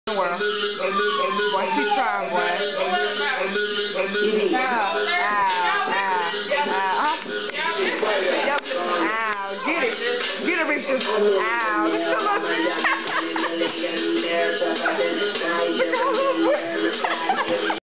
Well, boy, she trying, boy. Ow, get it. Get it, Richard. Ow, look at